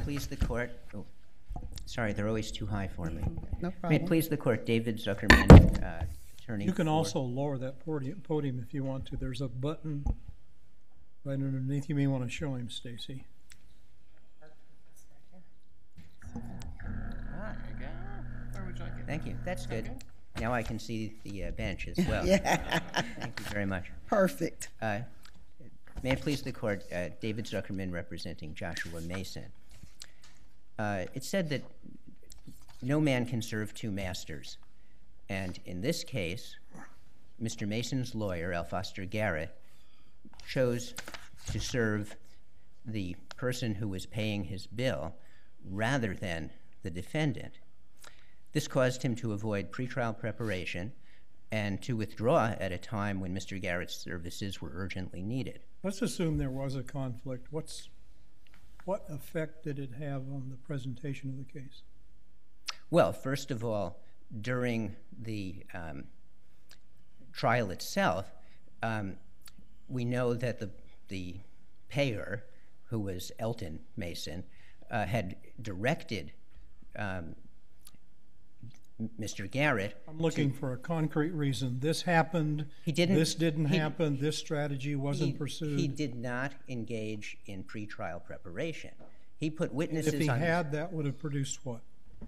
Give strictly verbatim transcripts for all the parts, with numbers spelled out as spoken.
please the court? Oh, sorry, they're always too high for me. No problem. May it please the court, David Zuckerman, uh, attorney. You can for... also lower that podium, podium if you want to. There's a button right underneath. You may want to show him, Stacy. Ah, there you go. Where would you like it? Thank you. That's good. Okay. Now I can see the uh, bench as well. Yeah. Thank you very much. Perfect. Uh, may it please the court, uh, David Zuckerman representing Joshua Mason. Uh, it said that no man can serve two masters. And in this case, Mister Mason's lawyer, L. Foster Garrett, chose to serve the person who was paying his bill rather than the defendant. This caused him to avoid pretrial preparation and to withdraw at a time when Mister Garrett's services were urgently needed. Let's assume there was a conflict. What's, what effect did it have on the presentation of the case? Well, first of all, during the um, trial itself, um, we know that the, the payer, who was Elton Mason, uh, had directed um, Mister Garrett. I'm looking to, for a concrete reason. This happened, he didn't, this didn't he, happen, this strategy wasn't he, pursued. He did not engage in pretrial preparation. He put witnesses on... If he on had, that would have produced what?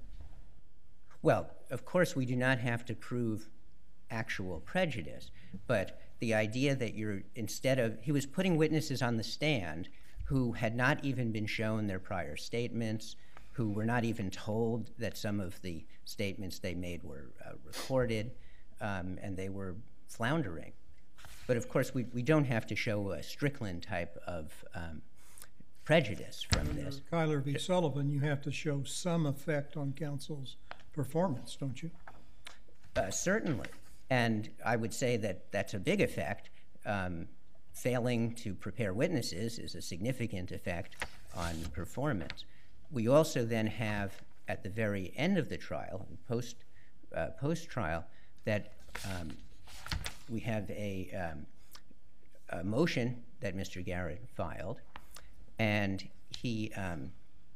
Well, of course, we do not have to prove actual prejudice, but the idea that you're, instead of, he was putting witnesses on the stand who had not even been shown their prior statements, who were not even told that some of the statements they made were uh, recorded, um, and they were floundering. But of course, we, we don't have to show a Strickland type of um, prejudice from Under this. Kyler v. Sullivan, you have to show some effect on counsel's performance, don't you? Uh, certainly. And I would say that that's a big effect. Um, failing to prepare witnesses is a significant effect on performance. We also then have, at the very end of the trial, post, uh, post-trial, that um, we have a, um, a motion that Mister Garrett filed, and he um,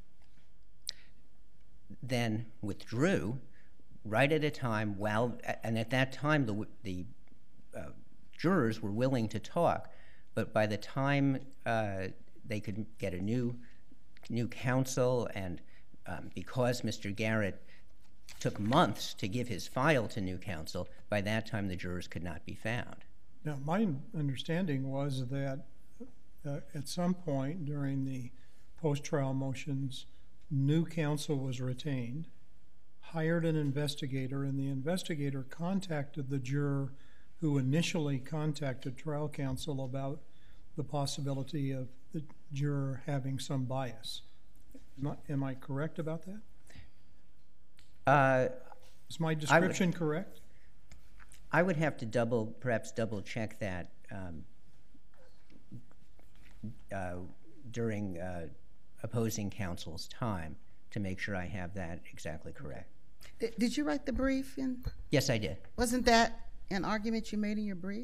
then withdrew right at a time, while, and at that time the, the uh, jurors were willing to talk, but by the time uh, they could get a new new counsel, and um, because Mister Garrett took months to give his file to new counsel, by that time the jurors could not be found. Now, my understanding was that uh, at some point during the post-trial motions, new counsel was retained, hired an investigator, and the investigator contacted the juror who initially contacted trial counsel about the possibility of the juror having some bias. Not, am I correct about that? Uh, Is my description I would, correct? I would have to double, perhaps double check that um, uh, during uh, opposing counsel's time to make sure I have that exactly correct. Did, did you write the brief? In? Yes, I did. Wasn't that an argument you made in your brief?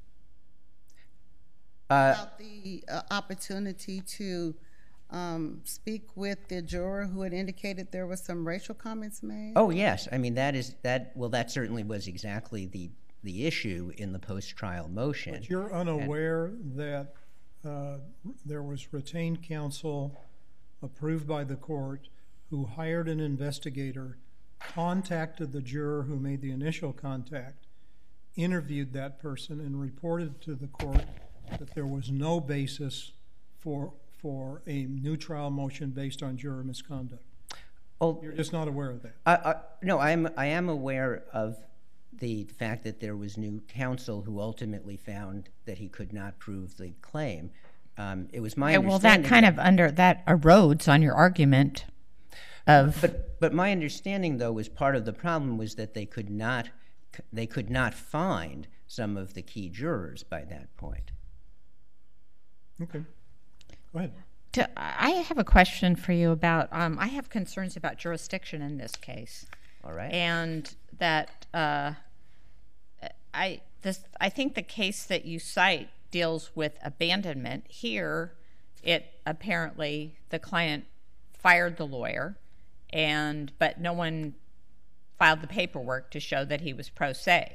Uh, about the uh, opportunity to um, speak with the juror who had indicated there was some racial comments made? Oh, yes. I mean, that is, that, well, that certainly was exactly the, the issue in the post-trial motion. But you're unaware and, that uh, there was retained counsel approved by the court who hired an investigator, contacted the juror who made the initial contact, interviewed that person, and reported to the court that there was no basis for for a new trial motion based on juror misconduct. Oh, you're just not aware of that. I, I, no, I am. I am aware of the fact that there was new counsel who ultimately found that he could not prove the claim. Um, it was my yeah, understanding. Well, that kind that, of under that erodes on your argument of. But but my understanding, though, was part of the problem was that they could not they could not find some of the key jurors by that point. Okay, go ahead. To, I have a question for you about, um, I have concerns about jurisdiction in this case. All right. And that uh, I, this, I think the case that you cite deals with abandonment. Here, it apparently, the client fired the lawyer, and but no one filed the paperwork to show that he was pro se.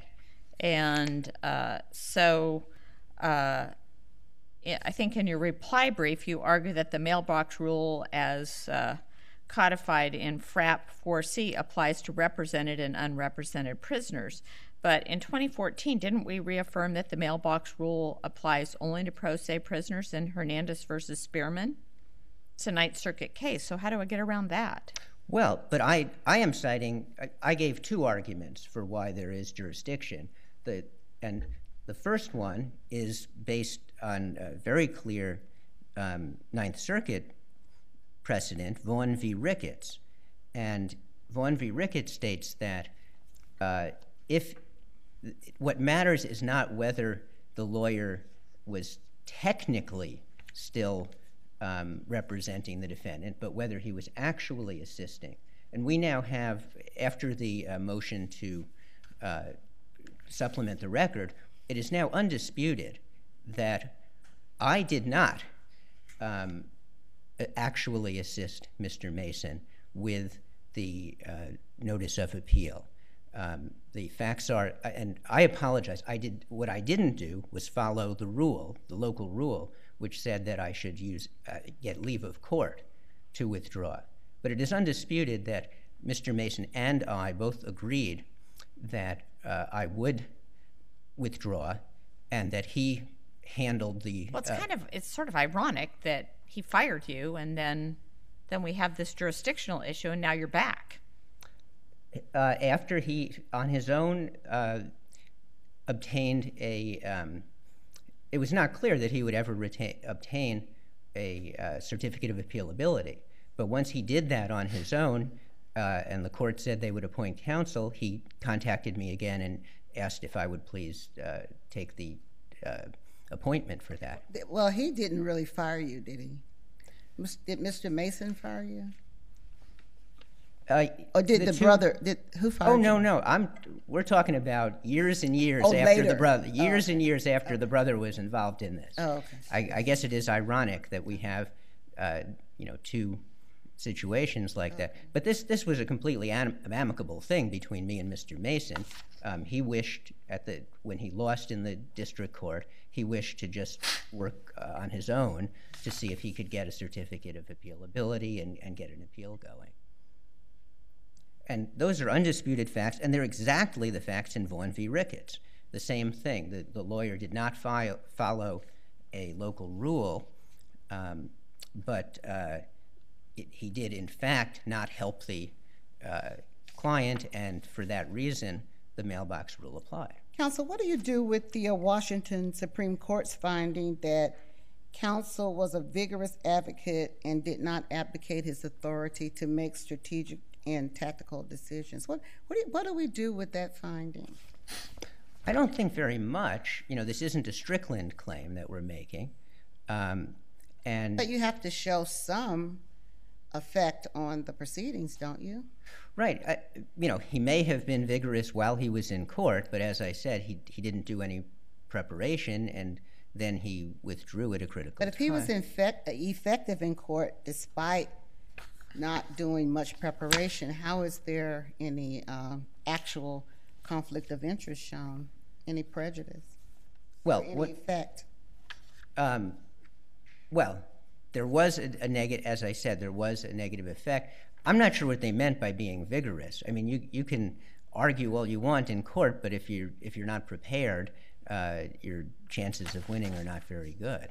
And uh, so uh, I think in your reply brief, you argue that the mailbox rule as uh, codified in F R A P four C applies to represented and unrepresented prisoners. But in twenty fourteen, didn't we reaffirm that the mailbox rule applies only to pro se prisoners in Hernandez versus Spearman? It's a Ninth Circuit case, so how do I get around that? Well, but I, I am citing, I, I gave two arguments for why there is jurisdiction. The, and the first one is based on a very clear um, Ninth Circuit precedent, Vaughn v. Ricketts. And Vaughn v. Ricketts states that uh, if what matters is not whether the lawyer was technically still um, representing the defendant, but whether he was actually assisting. And we now have, after the uh, motion to uh, supplement the record, it is now undisputed that I did not um, actually assist Mister Mason with the uh, notice of appeal. Um, the facts are, and I apologize, I did, what I didn't do was follow the rule, the local rule, which said that I should use, uh, get leave of court to withdraw. But it is undisputed that Mister Mason and I both agreed that uh, I would withdraw and that he handled the... Well, it's uh, kind of, it's sort of ironic that he fired you and then, then we have this jurisdictional issue and now you're back. Uh, after he, on his own, uh, obtained a, um, it was not clear that he would ever retain, obtain a uh, certificate of appealability. But once he did that on his own, uh, and the court said they would appoint counsel, he contacted me again and asked if I would please uh, take the uh, appointment for that. Well, he didn't really fire you, did he? Did Mister Mason fire you? Uh, or did the, the two, brother? Did who fired? Oh no, you? no. I'm. We're talking about years and years oh, after later. the brother. Years oh. and years after okay. the brother was involved in this. Oh, okay. I, I guess it is ironic that we have, uh, you know, two situations like okay. that. But this this was a completely am amicable thing between me and Mister Mason. Um, he wished at the when he lost in the district court, he wished to just work uh, on his own to see if he could get a certificate of appealability and, and get an appeal going. And those are undisputed facts, and they're exactly the facts in Vaughn v. Ricketts. The same thing. The, the lawyer did not file, follow a local rule, um, but uh, it, he did, in fact, not help the uh, client, and for that reason, the mailbox rule applied. Counsel, what do you do with the uh, Washington Supreme Court's finding that counsel was a vigorous advocate and did not abdicate his authority to make strategic and tactical decisions? What what do, you, what do we do with that finding? I don't think very much. You know, this isn't a Strickland claim that we're making, um, and but you have to show some effect on the proceedings, don't you? Right. I, you know, he may have been vigorous while he was in court, but as I said, he he didn't do any preparation, and then he withdrew at a critical time. But if he was in fact effective in court despite not doing much preparation, how is there any um, actual conflict of interest shown, any prejudice, well, or any what, effect? Um, well, there was a, a negative, as I said, there was a negative effect. I'm not sure what they meant by being vigorous. I mean, you you can argue all you want in court, but if you're if you're not prepared, uh, your chances of winning are not very good.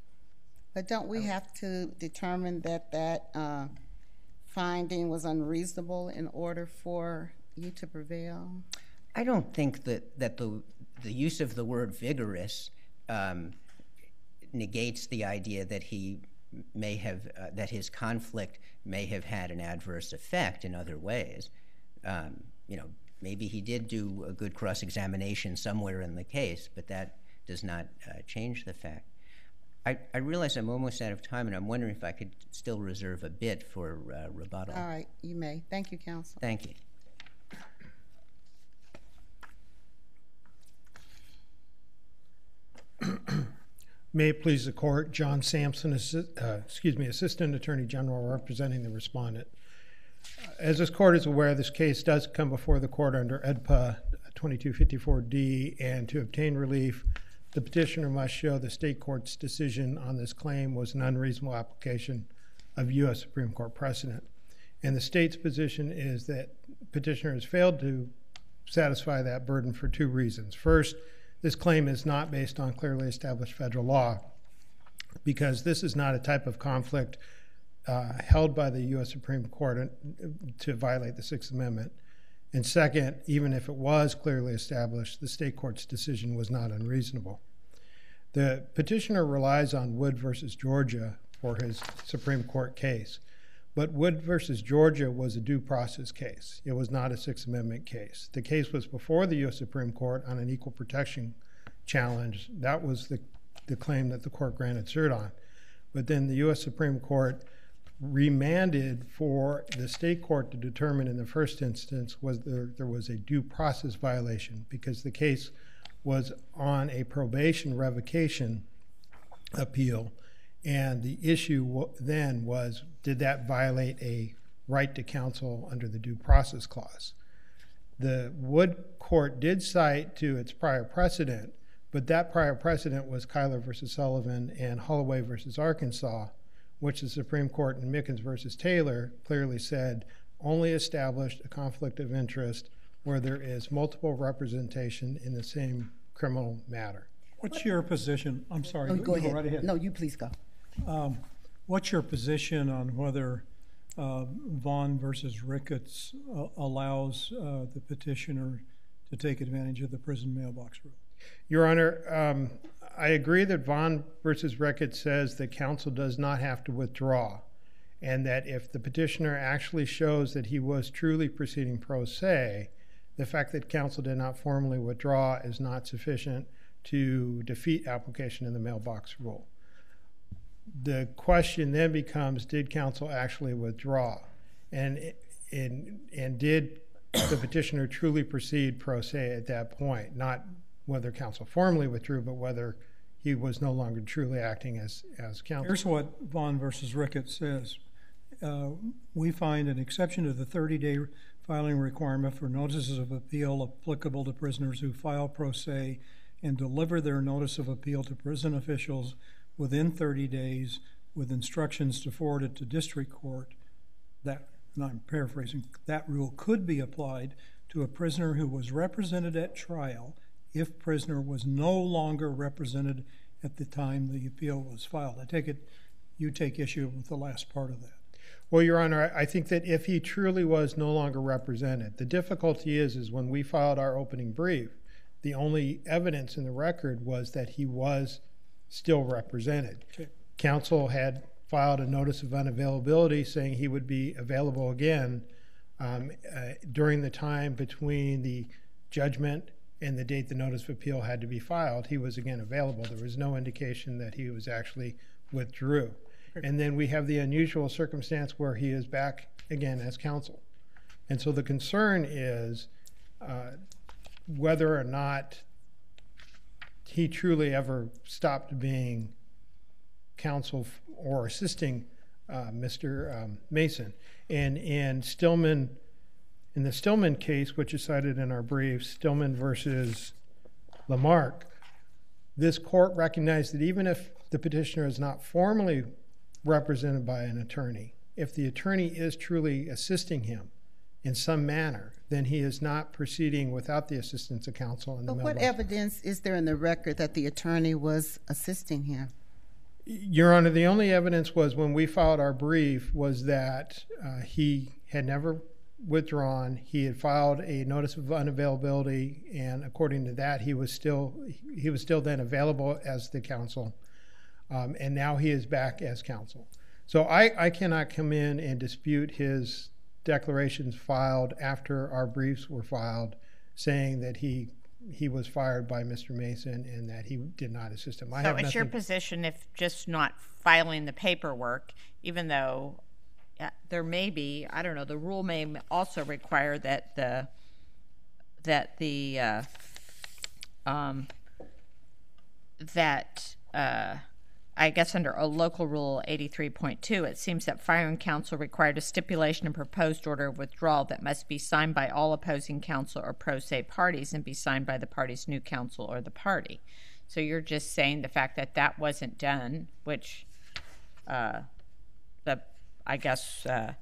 But don't we have to determine that that uh, finding was unreasonable in order for you to prevail? I don't think that, that the, the use of the word vigorous um, negates the idea that he may have, uh, that his conflict may have had an adverse effect in other ways. Um, you know, maybe he did do a good cross-examination somewhere in the case, but that does not uh, change the fact. I, I realize I'm almost out of time, and I'm wondering if I could still reserve a bit for uh, rebuttal. All right, you may. Thank you, counsel. Thank you. May it please the court, John Sampson, assi- uh, excuse me, Assistant Attorney General representing the respondent. As this court is aware, this case does come before the court under E D P A twenty-two fifty-four D, and to obtain relief, the petitioner must show the state court's decision on this claim was an unreasonable application of U S Supreme Court precedent. And the state's position is that petitioner has failed to satisfy that burden for two reasons. First, this claim is not based on clearly established federal law, because this is not a type of conflict uh, held by the U S Supreme Court to violate the Sixth Amendment. And second, even if it was clearly established, the state court's decision was not unreasonable. The petitioner relies on Wood versus Georgia for his Supreme Court case. But Wood versus Georgia was a due process case. It was not a Sixth Amendment case. The case was before the U S Supreme Court on an equal protection challenge. That was the, the claim that the court granted cert on. But then the U S Supreme Court remanded for the state court to determine in the first instance was there, there was a due process violation, because the case was on a probation revocation appeal. And the issue then was, did that violate a right to counsel under the due process clause? The Wood court did cite to its prior precedent, but that prior precedent was Kyler versus Sullivan and Holloway versus Arkansas, which the Supreme Court in Mickens versus Taylor clearly said only established a conflict of interest where there is multiple representation in the same criminal matter. What's your position? I'm sorry, Oh, you, go you ahead. go right ahead. No, you please go. Um, what's your position on whether uh, Vaughn versus Ricketts uh, allows uh, the petitioner to take advantage of the prison mailbox rule? Your Honor, um, I agree that Vaughn versus Ricketts says that counsel does not have to withdraw, and that if the petitioner actually shows that he was truly proceeding pro se, the fact that counsel did not formally withdraw is not sufficient to defeat application in the mailbox rule. The question then becomes, did counsel actually withdraw? And, and, and did the petitioner truly proceed pro se at that point? Not whether counsel formally withdrew, but whether he was no longer truly acting as, as counsel. Here's what Vaughn versus Ricketts says. Uh, we find an exception to the thirty-day filing requirement for notices of appeal applicable to prisoners who file pro se and deliver their notice of appeal to prison officials within thirty days with instructions to forward it to district court. That, and I'm paraphrasing, that rule could be applied to a prisoner who was represented at trial if prisoner was no longer represented at the time the appeal was filed. I take it you take issue with the last part of that. Well, Your Honor, I think that if he truly was no longer represented, the difficulty is, is when we filed our opening brief, the only evidence in the record was that he was still represented. Okay. Counsel had filed a notice of unavailability saying he would be available again um, uh, during the time between the judgment and the date the notice of appeal had to be filed. He was again available. There was no indication that he was actually withdrew. Okay. And then we have the unusual circumstance where he is back again as counsel. And so the concern is uh, whether or not he truly ever stopped being counsel or assisting uh, Mister Um, Mason. And in Stillman, in the Stillman case, which is cited in our brief, Stillman versus Lamarck, this court recognized that even if the petitioner is not formally represented by an attorney, if the attorney is truly assisting him in some manner, then he is not proceeding without the assistance of counsel. In the But what evidence is there in the record that the attorney was assisting him? Your Honor, the only evidence was when we filed our brief was that uh, he had never withdrawn. He had filed a notice of unavailability, and according to that, he was still he was still then available as the counsel, um, and now he is back as counsel. So I, I cannot come in and dispute his declarations filed after our briefs were filed, saying that he he was fired by Mister Mason and that he did not assist him. I so have it's nothing... your position if just not filing the paperwork, even though uh, there may be, I don't know, the rule may also require that the that the uh, um, that uh, I guess under a local rule eighty-three point two, it seems that firing counsel required a stipulation and proposed order of withdrawal that must be signed by all opposing counsel or pro se parties and be signed by the party's new counsel or the party. So you're just saying the fact that that wasn't done, which uh, the I guess uh,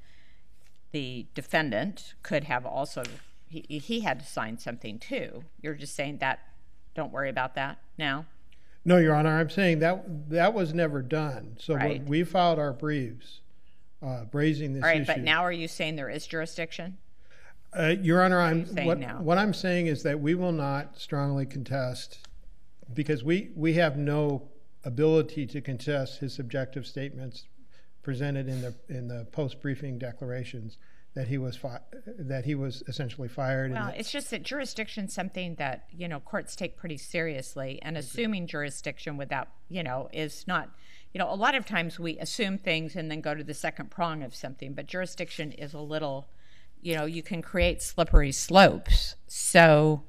the defendant could have also, he, he had to sign something too. You're just saying that, don't worry about that now? No, Your Honor, I'm saying that that was never done. So Right. when we filed our briefs, uh, raising this All right, issue. but now are you saying there is jurisdiction? Uh, Your Honor, I'm, saying what, now? what I'm saying is that we will not strongly contest, because we, we have no ability to contest his subjective statements presented in the in the post-briefing declarations that he was fi- that he was essentially fired. Well, and it's just that jurisdiction is something that, you know, courts take pretty seriously, and assuming jurisdiction without, you know, is not, you know, a lot of times we assume things and then go to the second prong of something, but jurisdiction is a little, you know, you can create slippery slopes. So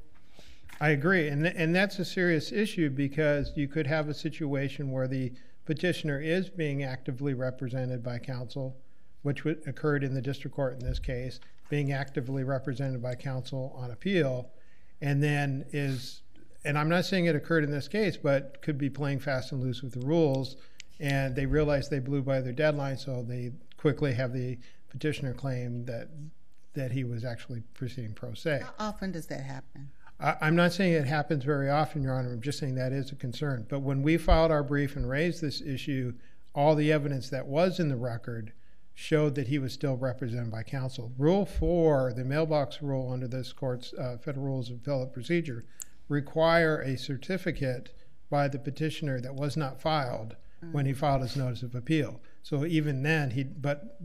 I agree, and th- and that's a serious issue, because you could have a situation where the petitioner is being actively represented by counsel, which w- occurred in the district court in this case, being actively represented by counsel on appeal, and then is, and I'm not saying it occurred in this case, but could be playing fast and loose with the rules, and they realize they blew by their deadline, so they quickly have the petitioner claim that that he was actually proceeding pro se. How often does that happen? I, I'm not saying it happens very often, Your Honor. I'm just saying that is a concern. But when we filed our brief and raised this issue, all the evidence that was in the record showed that he was still represented by counsel. Rule four, the mailbox rule under this court's uh, Federal Rules of Appellate Procedure, require a certificate by the petitioner that was not filed mm. when he filed his notice of appeal. So even then, he. But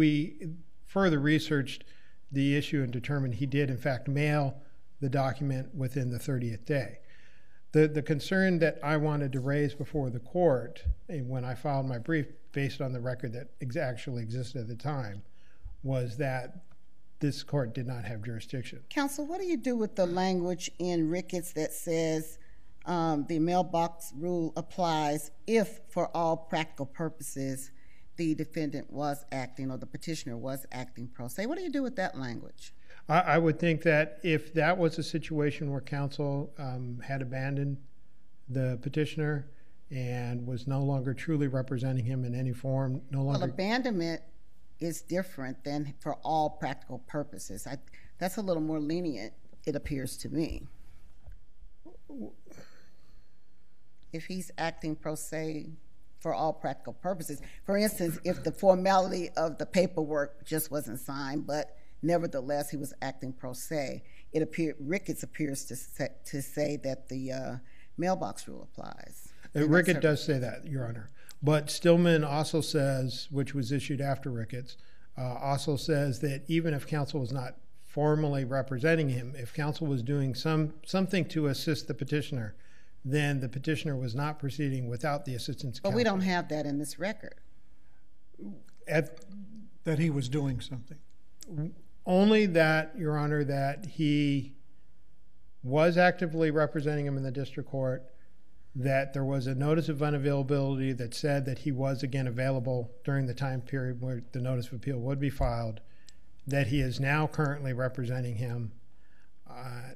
we further researched the issue and determined he did, in fact, mail the document within the thirtieth day. The the concern that I wanted to raise before the court, and when I filed my brief based on the record that ex- actually existed at the time, was that this court did not have jurisdiction. Counsel, what do you do with the language in Ricketts that says um, the mailbox rule applies if, for all practical purposes, the defendant was acting or the petitioner was acting pro se? What do you do with that language? I, I would think that if that was a situation where counsel um, had abandoned the petitioner and was no longer truly representing him in any form, no longer... Well, abandonment is different than for all practical purposes. I, that's a little more lenient, it appears to me. If he's acting pro se for all practical purposes. For instance, if the formality of the paperwork just wasn't signed, but nevertheless he was acting pro se, it appear, Ricketts appears to say, to say that the uh, mailbox rule applies. Uh, Ricketts does say that, Your Honor. But Stillman also says, which was issued after Ricketts, uh, also says that even if counsel was not formally representing him, if counsel was doing some something to assist the petitioner, then the petitioner was not proceeding without the assistance of counsel. But we don't have that in this record. At, that he was doing something. Only that, Your Honor, that he was actively representing him in the district court, that there was a notice of unavailability that said that he was again available during the time period where the notice of appeal would be filed, that he is now currently representing him. Uh,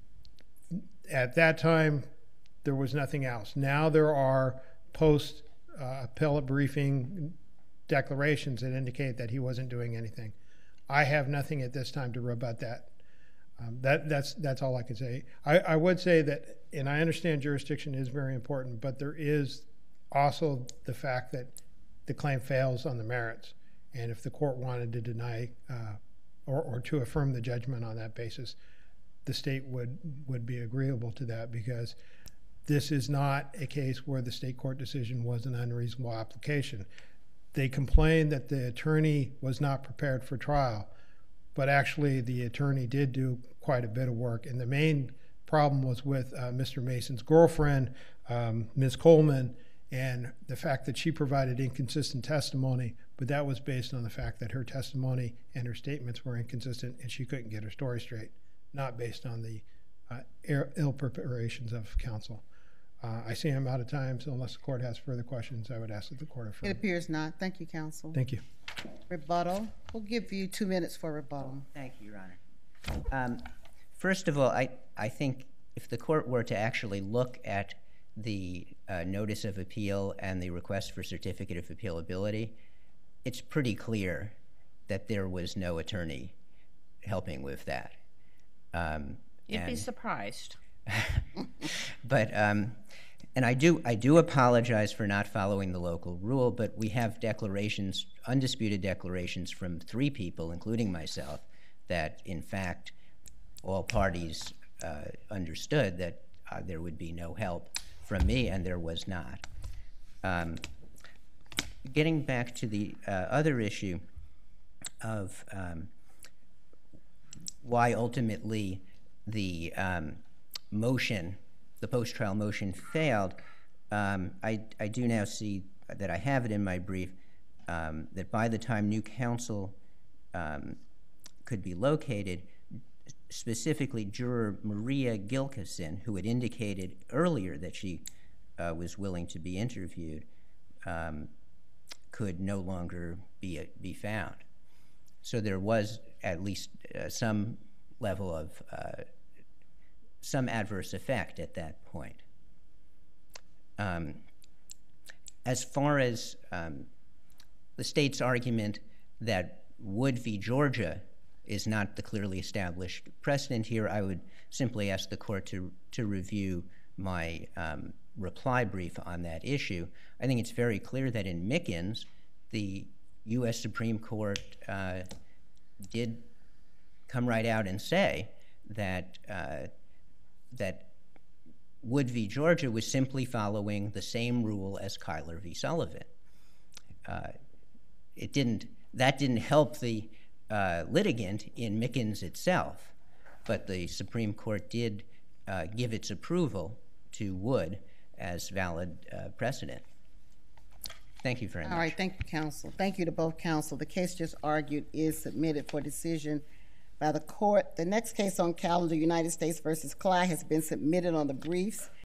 at that time, there was nothing else. Now there are post uh, appellate briefing declarations that indicate that he wasn't doing anything. I have nothing at this time to rebut that. Um, that that's that's all I can say. I, I would say that, and I understand jurisdiction is very important, but there is also the fact that the claim fails on the merits, and if the court wanted to deny uh, or, or to affirm the judgment on that basis, the state would would be agreeable to that, because this is not a case where the state court decision was an unreasonable application. They complained that the attorney was not prepared for trial, but actually the attorney did do quite a bit of work. And the main problem was with uh, Mister Mason's girlfriend, um, Miz Coleman, and the fact that she provided inconsistent testimony, but that was based on the fact that her testimony and her statements were inconsistent and she couldn't get her story straight, not based on the uh, ill preparations of counsel. Uh, I see I'm out of time, so unless the court has further questions, I would ask that the court affirm. It appears not. Thank you, counsel. Thank you. Rebuttal. We'll give you two minutes for rebuttal. Thank you, Your Honor. Um, first of all, I, I think if the court were to actually look at the uh, notice of appeal and the request for certificate of appealability, it's pretty clear that there was no attorney helping with that. Um, You'd be and- surprised. But um, and I do I do apologize for not following the local rule, but we have declarations, undisputed declarations from three people, including myself, that in fact all parties uh, understood that uh, there would be no help from me, and there was not. Um, getting back to the uh, other issue of um, why ultimately the um, motion, the post-trial motion failed, um, I, I do now see that I have it in my brief um, that by the time new counsel um, could be located, specifically juror Maria Gilkison, who had indicated earlier that she uh, was willing to be interviewed, um, could no longer be, uh, be found. So there was at least uh, some level of uh, some adverse effect at that point. Um, as far as um, the state's argument that Wood v. Georgia is not the clearly established precedent here, I would simply ask the court to, to review my um, reply brief on that issue. I think it's very clear that in Mickens, the U S Supreme Court uh, did come right out and say that uh, that Wood v. Georgia was simply following the same rule as Kyler v. Sullivan. Uh, it didn't, that didn't help the uh, litigant in Mickens itself, but the Supreme Court did uh, give its approval to Wood as valid uh, precedent. Thank you very much. All right, thank you, counsel. Thank you to both counsel. The case just argued is submitted for decision by the court. The next case on calendar, United States versus Clyde, has been submitted on the briefs.